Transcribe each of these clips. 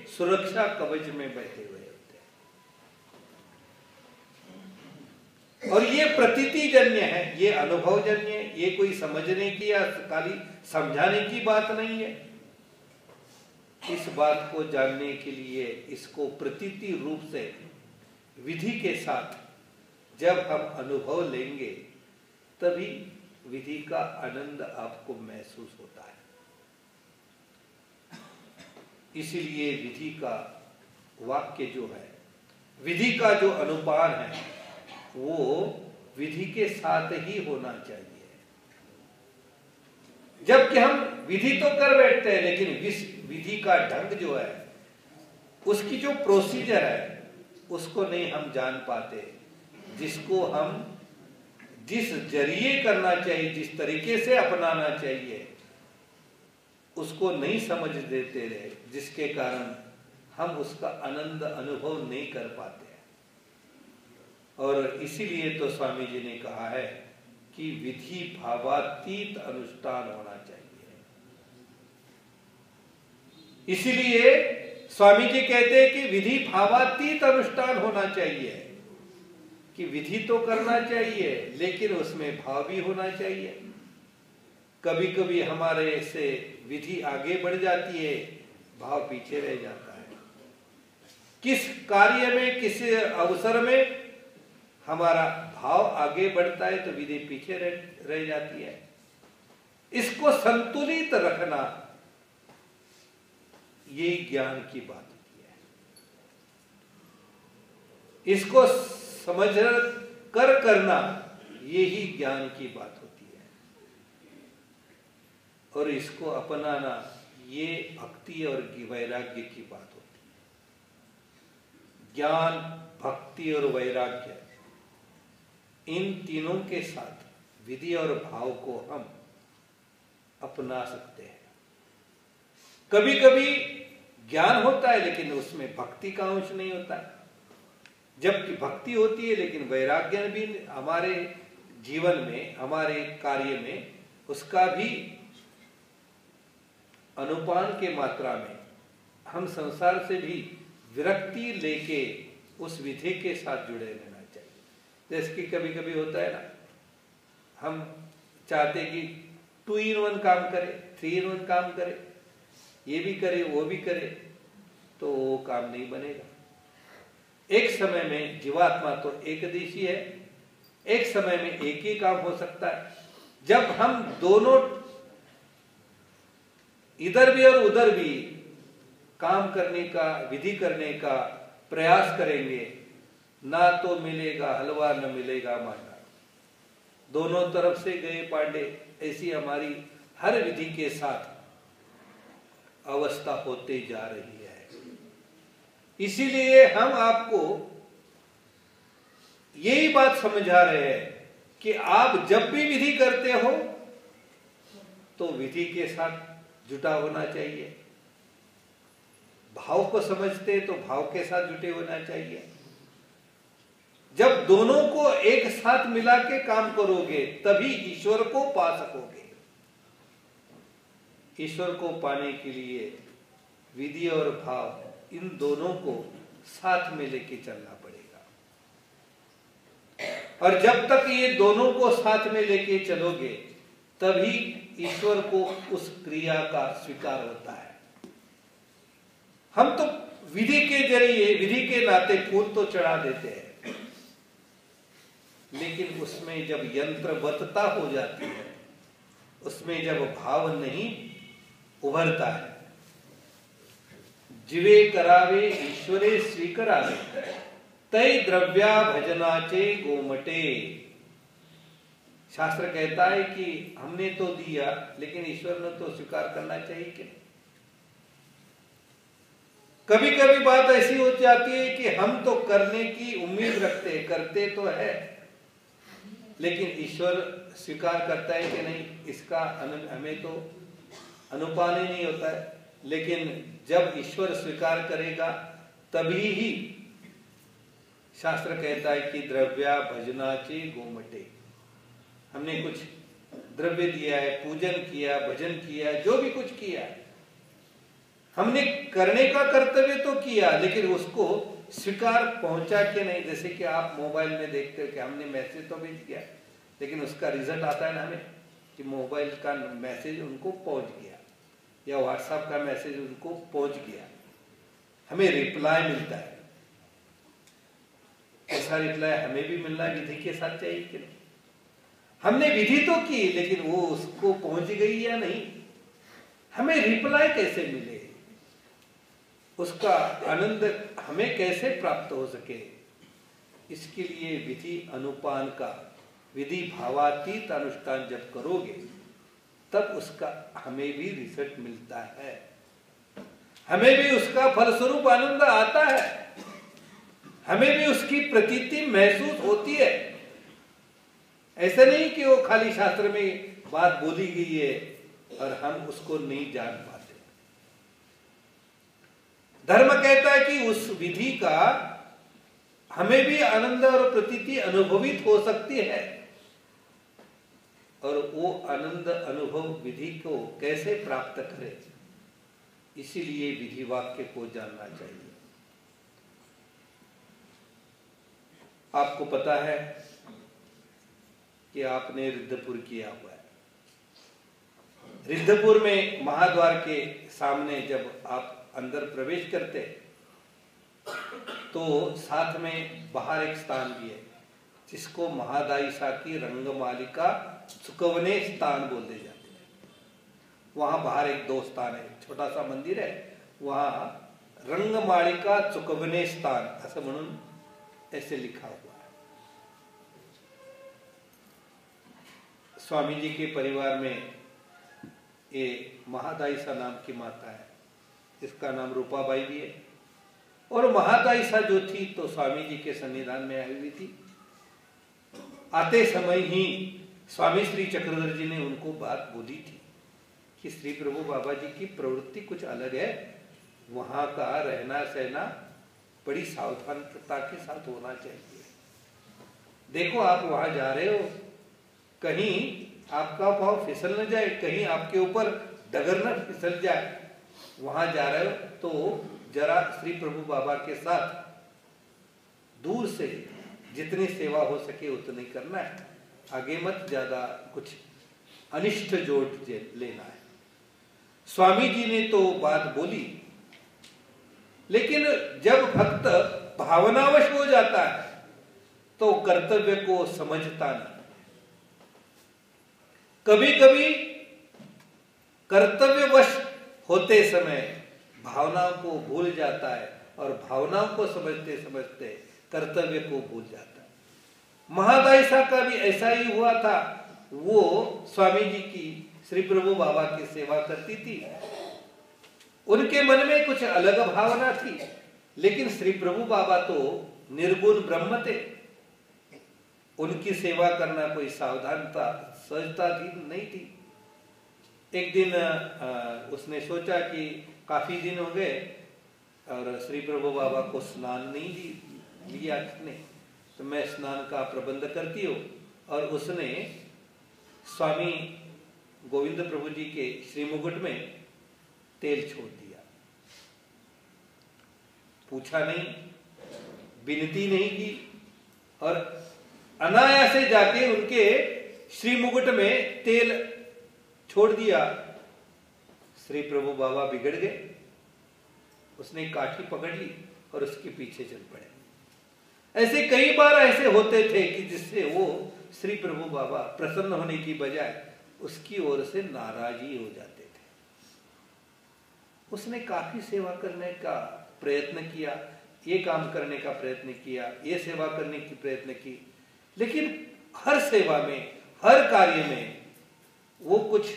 सुरक्षा कवच में बैठे हुए होते हैं। और ये प्रतीतिजन्य है, ये अनुभवजन्य है, ये कोई समझने की या खाली समझाने की बात नहीं है। इस बात को जानने के लिए इसको प्रतीति रूप से विधि के साथ जब हम अनुभव लेंगे तभी विधि का आनंद आपको महसूस होता है। इसीलिए विधि का वाक्य जो है, विधि का जो अनुपान है, वो विधि के साथ ही होना चाहिए। जबकि हम विधि तो कर बैठते हैं, लेकिन विधि का ढंग जो है, उसकी जो प्रोसीजर है, उसको नहीं हम जान पाते। जिसको हम जिस जरिए करना चाहिए, जिस तरीके से अपनाना चाहिए, उसको नहीं समझ देते रहे, जिसके कारण हम उसका आनंद अनुभव नहीं कर पाते। और इसीलिए तो स्वामी जी ने कहा है कि विधि भावातीत अनुष्ठान होना चाहिए। इसीलिए स्वामी जी कहते हैं कि विधि भावातीत अनुष्ठान होना चाहिए, कि विधि तो करना चाहिए लेकिन उसमें भाव भी होना चाहिए। कभी कभी हमारे से विधि आगे बढ़ जाती है, भाव पीछे रह जाता है। किस कार्य में, किस अवसर में हमारा भाव आगे बढ़ता है तो विधि पीछे रह जाती है। इसको संतुलित रखना, ये ज्ञान की बात होती है। इसको समझ कर करना, यही ज्ञान की बात होती है। और इसको अपनाना, ये भक्ति और वैराग्य की बात होती है। ज्ञान, भक्ति और वैराग्य, इन तीनों के साथ विधि और भाव को हम अपना सकते हैं। कभी कभी ज्ञान होता है लेकिन उसमें भक्ति का अंश नहीं होता है, जबकि भक्ति होती है लेकिन वैराग्य भी हमारे जीवन में, हमारे कार्य में, उसका भी अनुपान के मात्रा में हम संसार से भी विरक्ति लेके उस विधि के साथ जुड़े रहना चाहिए। जैसे कि कभी कभी होता है ना, हम चाहते कि 2 in 1 काम करे, 3 in 1 काम करे, ये भी करे वो भी करे, तो वो काम नहीं बनेगा। एक समय में जीवात्मा तो एकदेशी है, एक समय में एक ही काम हो सकता है। जब हम दोनों इधर भी और उधर भी काम करने का, विधि करने का प्रयास करेंगे, ना तो मिलेगा हलवा न मिलेगा मांडा, दोनों तरफ से गए पांडे। ऐसी हमारी हर विधि के साथ अवस्था होते जा रही है। इसीलिए हम आपको यही बात समझा रहे हैं कि आप जब भी विधि करते हो तो विधि के साथ जुटा होना चाहिए। भाव को समझते तो भाव के साथ जुटे होना चाहिए। जब दोनों को एक साथ मिला के काम करोगे तभी ईश्वर को पा सकोगे। ईश्वर को पाने के लिए विधि और भाव, इन दोनों को साथ में लेके चलना पड़ेगा। और जब तक ये दोनों को साथ में लेके चलोगे तभी ईश्वर को उस क्रिया का स्वीकार होता है। हम तो विधि के जरिए, विधि के नाते फूल तो चढ़ा देते हैं, लेकिन उसमें जब यंत्रवतता हो जाती है, उसमें जब भाव नहीं उभरता है, जीवे करावे ईश्वरे स्वीकारावे, तय द्रव्या भजनाचे गोमटे। शास्त्र कहता है कि हमने तो दिया लेकिन ईश्वर ने तो स्वीकार करना चाहिए कि नहीं। कभी कभी बात ऐसी हो जाती है कि हम तो करने की उम्मीद रखते हैं, करते तो है, लेकिन ईश्वर स्वीकार करता है कि नहीं, इसका हमें तो अनुपान ही नहीं होता है। लेकिन जब ईश्वर स्वीकार करेगा तभी ही शास्त्र कहता है कि द्रव्या भजनाचे गोमटे। हमने कुछ द्रव्य दिया है, पूजन किया, भजन किया, जो भी कुछ किया, हमने करने का कर्तव्य तो किया, लेकिन उसको स्वीकार पहुंचा के नहीं। जैसे कि आप मोबाइल में देखते हो कि हमने मैसेज तो भेज दिया, लेकिन उसका रिजल्ट आता है ना हमें कि मोबाइल का मैसेज उनको पहुंच गया, या व्हाट्सएप का मैसेज उनको पहुंच गया, हमें रिप्लाई मिलता है। ऐसा रिप्लाई हमें भी मिलना विधि के साथ चाहिए कि नहीं? हमने विधि तो की, लेकिन वो उसको पहुंच गई या नहीं, हमें रिप्लाई कैसे मिले, उसका आनंद हमें कैसे प्राप्त हो सके, इसके लिए विधि अनुपान का, विधि भावातीत अनुष्ठान जब करोगे तब उसका हमें भी रिजल्ट मिलता है, हमें भी उसका फलस्वरूप आनंद आता है, हमें भी उसकी प्रतीति महसूस होती है। ऐसा नहीं कि वो खाली शास्त्र में बात बोली गई है और हम उसको नहीं जान पाते। धर्म कहता है कि उस विधि का हमें भी आनंद और प्रतीति अनुभवित हो सकती है, और वो आनंद अनुभव विधि को कैसे प्राप्त करें, इसीलिए विधि वाक्य को जानना चाहिए। आपको पता है कि आपने रिद्धपुर किया हुआ है। रिद्धपुर में महाद्वार के सामने जब आप अंदर प्रवेश करते तो साथ में बाहर एक स्थान भी है जिसको महादायिशा की रंगमालिका चुकवने स्थान बोलते जाते हैं। वहां बाहर एक दो स्थान है, छोटा सा मंदिर है, वहां रंगमालिका चुकवने स्थान असं म्हणून ऐसे लिखा हुआ है। स्वामी जी के परिवार में ये महादायिशा नाम की माता है, इसका नाम रूपाबाई भी है। और महादायिशा जो थी तो स्वामी जी के सन्निधान में आई हुई थी। आते समय ही स्वामी श्री चक्रधर जी ने उनको बात बोली थी कि श्री प्रभु बाबा जी की प्रवृत्ति कुछ अलग है, वहां का रहना सहना बड़ी सावधानता के साथ होना चाहिए। देखो आप वहां जा रहे हो, कहीं आपका पाँव फिसल न जाए, कहीं आपके ऊपर डगर न फिसल जाए। वहां जा रहे हो तो जरा श्री प्रभु बाबा के साथ दूर से जितनी सेवा हो सके उतनी करना है, आगे मत ज्यादा कुछ अनिष्ट जोड़ लेना है। स्वामी जी ने तो बात बोली, लेकिन जब भक्त भावनावश हो जाता है तो कर्तव्य को समझता नहीं। कभी कभी कर्तव्यवश होते समय भावनाओं को भूल जाता है और भावनाओं को समझते समझते कर्तव्य को भूल जाता है। महादायिशा का भी ऐसा ही हुआ था। वो स्वामी जी की श्री प्रभु बाबा की सेवा करती थी, उनके मन में कुछ अलग भावना थी, लेकिन श्री प्रभु बाबा तो निर्गुण ब्रह्म थे, उनकी सेवा करना कोई सावधानता सहजता थी नहीं थी। एक दिन उसने सोचा कि काफी दिन हो गए और श्री प्रभु बाबा को स्नान नहीं लिया किसने, तो मैं स्नान का प्रबंध करती हूँ। और उसने स्वामी गोविंद प्रभु जी के श्री मुकुट में तेल छोड़ दिया, पूछा नहीं, विनती नहीं की, और अनायास से जाके उनके श्री मुकुट में तेल छोड़ दिया। श्री प्रभु बाबा बिगड़ गए, उसने काठी पकड़ ली और उसके पीछे चल पड़े। ऐसे कई बार ऐसे होते थे कि जिससे वो श्री प्रभु बाबा प्रसन्न होने की बजाय उसकी ओर से नाराजी हो जाते थे। उसने काफी सेवा करने का प्रयत्न किया, ये काम करने का प्रयत्न किया, ये सेवा करने की प्रयत्न की, लेकिन हर सेवा में, हर कार्य में वो कुछ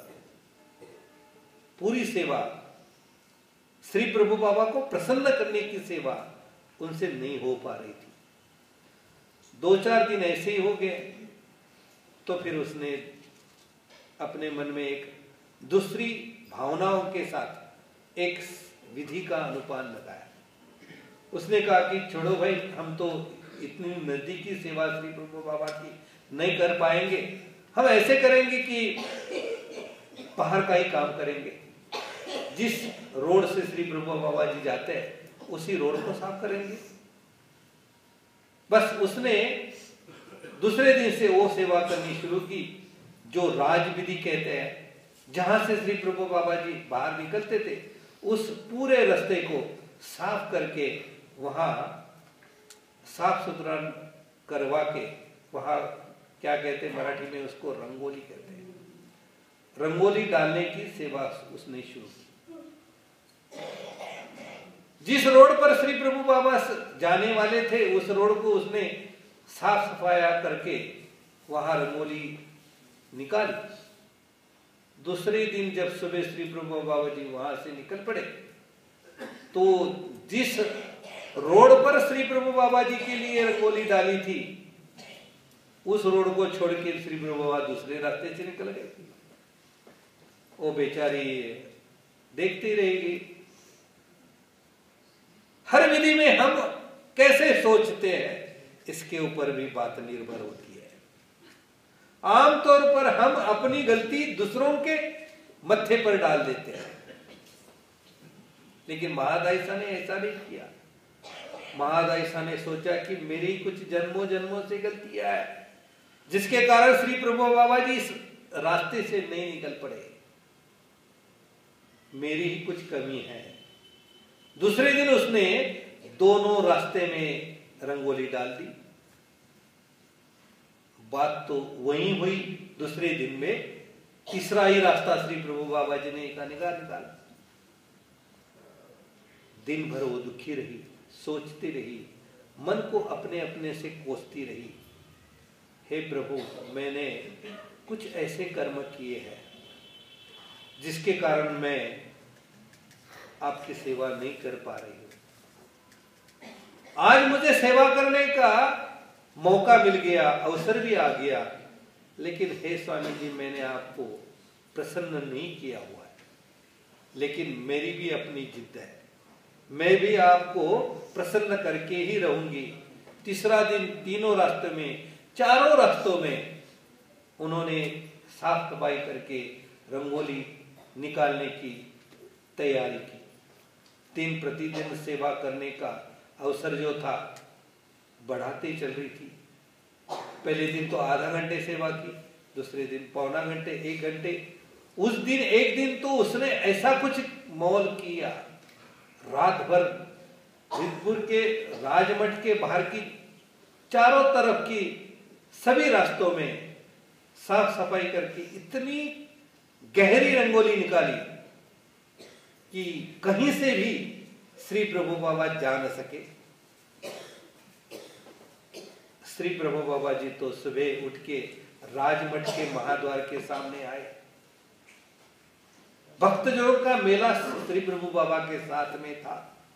पूरी सेवा, श्री प्रभु बाबा को प्रसन्न करने की सेवा उनसे नहीं हो पा रही थी। 2-4 दिन ऐसे ही हो गए, तो फिर उसने अपने मन में एक दूसरी भावनाओं के साथ एक विधि का अनुपान लगाया। उसने कहा कि छोड़ो भाई, हम तो इतनी नजदीकी सेवा श्री प्रभु बाबा की नहीं कर पाएंगे, हम ऐसे करेंगे कि बाहर का ही काम करेंगे। जिस रोड से श्री प्रभु बाबा जी जाते हैं उसी रोड को साफ करेंगे। बस उसने दूसरे दिन से वो सेवा करनी शुरू की जो राजविधि कहते हैं। जहां से श्री प्रभु बाबा जी बाहर निकलते थे उस पूरे रास्ते को साफ करके वहां साफ सुथरा करवा के वहां क्या कहते हैं मराठी में उसको रंगोली कहते हैं, रंगोली डालने की सेवा उसने शुरू की। जिस रोड पर श्री प्रभु बाबा जाने वाले थे उस रोड को उसने साफ सफाया करके वहां रंगोली निकाली। दूसरे दिन जब सुबह श्री प्रभु बाबा जी वहां से निकल पड़े तो जिस रोड पर श्री प्रभु बाबा जी के लिए रंगोली डाली थी उस रोड को छोड़ के श्री प्रभु बाबा दूसरे रास्ते से निकल गए। वो बेचारी देखती रहेगी। हर विधि में हम कैसे सोचते हैं इसके ऊपर भी बात निर्भर होती है। आमतौर पर हम अपनी गलती दूसरों के मत्थे पर डाल देते हैं, लेकिन महादायिसा ने ऐसा नहीं किया। महादायिसा ने सोचा कि मेरी कुछ जन्मों जन्मों से गलतियां है जिसके कारण श्री प्रभु बाबा जी इस रास्ते से नहीं निकल पड़े, मेरी ही कुछ कमी है। दूसरे दिन उसने दोनों रास्ते में रंगोली डाल दी। बात तो वही हुई। दूसरे दिन में तीसरा ही रास्ता श्री प्रभु बाबा जी ने निकाला। दिन भर वो दुखी रही, सोचती रही, मन को अपने अपने से कोसती रही। हे प्रभु, मैंने कुछ ऐसे कर्म किए हैं जिसके कारण मैं आपकी सेवा नहीं कर पा रही हूं। आज मुझे सेवा करने का मौका मिल गया, अवसर भी आ गया, लेकिन हे स्वामी जी मैंने आपको प्रसन्न नहीं किया हुआ है। लेकिन मेरी भी अपनी जिद है, मैं भी आपको प्रसन्न करके ही रहूंगी। तीसरा दिन तीनों रास्ते में, चारों रास्तों में उन्होंने साफ सफाई करके रंगोली निकालने की तैयारी की। दिन प्रतिदिन सेवा करने का अवसर जो था बढ़ाते चल रही थी। पहले दिन तो आधा घंटे सेवा की, दूसरे दिन पौना घंटे, 1 घंटे। उस दिन एक दिन तो उसने ऐसा कुछ मौल किया, रात भर रिद्धपुर के राजमठ के बाहर की चारों तरफ की सभी रास्तों में साफ सफाई करके इतनी गहरी रंगोली निकाली कि कहीं से भी श्री प्रभु बाबा जा न सके। श्री प्रभु बाबा जी तो सुबह उठ के राजमठ के महाद्वार के सामने आए। भक्तजनों का मेला श्री प्रभु बाबा के साथ में था।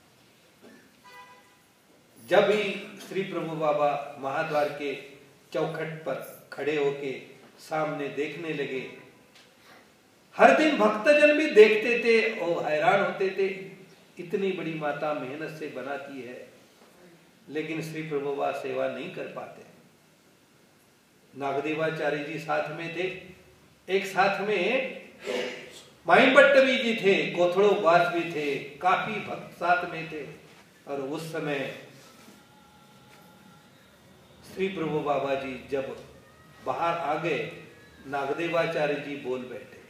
जब ही श्री प्रभु बाबा महाद्वार के चौखट पर खड़े होके सामने देखने लगे, हर दिन भक्तजन भी देखते थे और हैरान होते थे, इतनी बड़ी माता मेहनत से बनाती है लेकिन श्री प्रभु बाबा सेवा नहीं कर पाते। नागदेवाचार्य जी साथ में थे, एक साथ में माइंबट्टवी जी थे, कोथड़ो बास भी थे, काफी भक्त साथ में थे। और उस समय श्री प्रभु बाबा जी जब बाहर आ गए, नागदेवाचार्य जी बोल बैठे,